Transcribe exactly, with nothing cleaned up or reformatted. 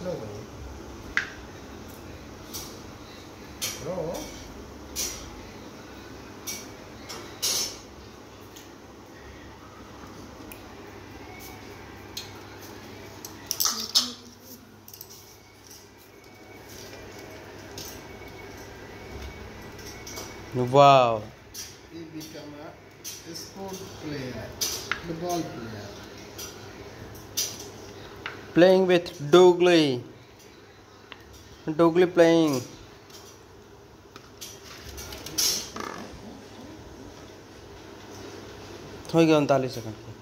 slowly. Across. Wow. He become a sport player, the ball player. Playing with Dougly. Dougly playing. हो गया उनतालीस second.